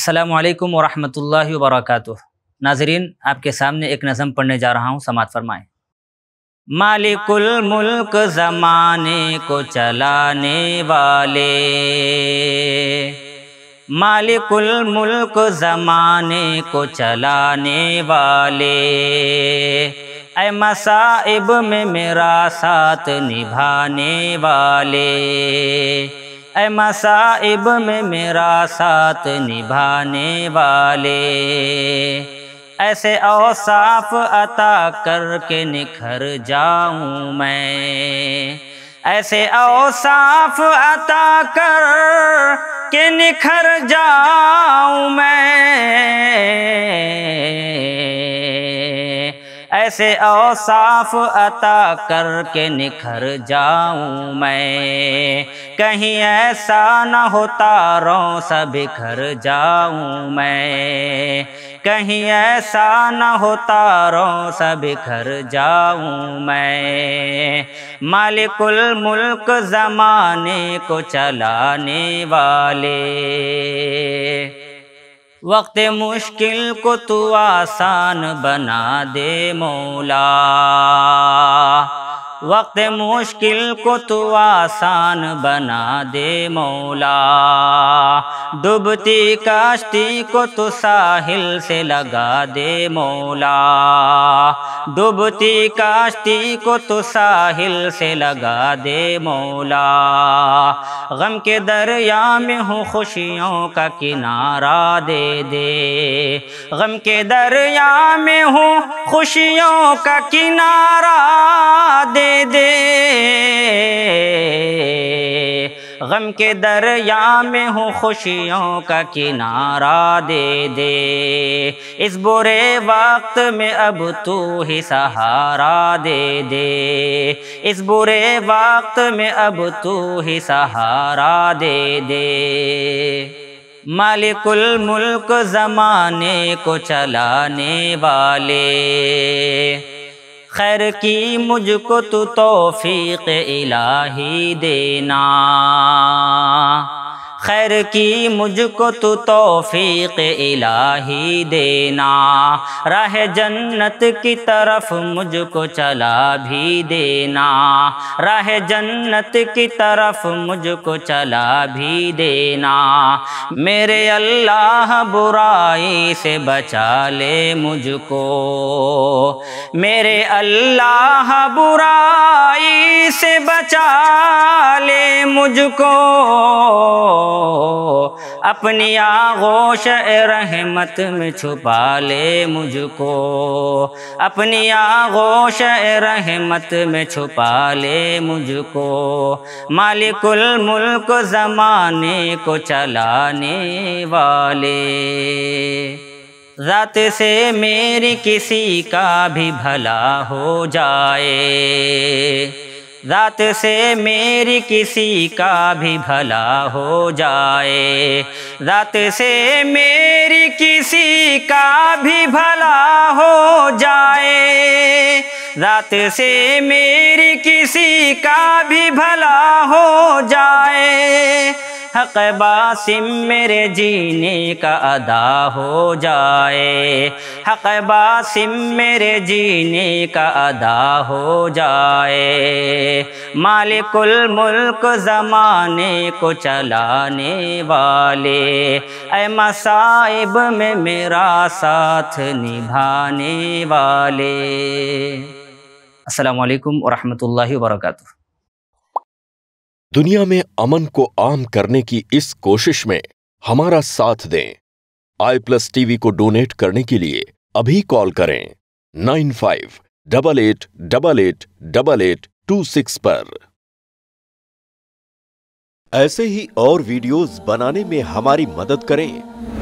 السلام علیکم ورحمۃ اللہ وبرکاتہ۔ ناظرین، آپ کے سامنے ایک نظم پڑھنے جا رہا ہوں، سماعت فرمائیں۔ مالک الملک زمانے کو چلانے والے، مالک الملک زمانے کو چلانے والے، اے مصائب میں میرا ساتھ نبھانے والے، اے مصائب میں میرا ساتھ نبھانے والے، ایسے اوصاف عطا کر کے نکھر جاؤں میں، ایسے اوصاف عطا کر کے نکھر جاؤں میں، ایسے اوصاف عطا کر کے نکھر جاؤں میں، کہیں ایسا نہ ہو تاروں سا بکھر جاؤں میں، کہیں ایسا نہ ہو تاروں سا بکھر جاؤں میں، مالک الملک زمانے کو چلانے والے، وقت مشکل کو تو آسان بنا دے مولا، وقت مشکل کو تو آسان بنا دے مولا، ڈوبتی کشتی کو تو ساحل سے لگا دے مولا، ڈوبتی کشتی کو تو ساحل سے لگا دے مولا، غم کے دریا میں ہوں خوشیوں کا کنارہ دے دے، غم کے دریا میں ہوں خوشیوں کا کنارہ دے دے، غم کے دریا میں ہوں خوشیوں کا کنارہ دے دے، اس برے وقت میں اب تو ہی سہارا دے دے، اس برے وقت میں اب تو ہی سہارا دے دے، مالک الملک زمانے کو چلانے والے، خیر کی مجھ کو تو توفیق الہی دینا، خیر کی مجھ کو تو توفیق الہی دینا، راہ جنت کی طرف مجھ کو چلا بھی دینا، راہ جنت کی طرف مجھ کو چلا بھی دینا، میرے اللہ برائی سے بچا لے مجھ کو، میرے اللہ برائی سے بچا لے مجھ کو، اپنی آغوش رحمت میں چھپا لے مجھ کو، اپنی آغوش رحمت میں چھپا لے مجھ کو، مالک الملک زمانے کو چلانے والے، ذات سے میری کسی کا بھی بھلا ہو جائے، ذات سے میری کسی کا بھی بھلا ہو جائے، ذات سے میری کسی کا بھی بھلا ہو جائے، ذات سے میری کسی کا بھی بھلا ہو جائے، حق باسم میرے جینے کا ادا ہو جائے، حق باسم میرے جینے کا ادا ہو جائے، مالک الملک زمانے کو چلانے والے، اے مصائب میں میرا ساتھ نبھانے والے۔ السلام علیکم ورحمۃ اللہ وبرکاتہ۔ دنیا میں امن کو عام کرنے کی اس کوشش میں ہمارا ساتھ دیں۔ i+TV کو ڈونیٹ کرنے کے لیے ابھی کال کریں 9588888826 پر۔ ایسے ہی اور ویڈیوز بنانے میں ہماری مدد کریں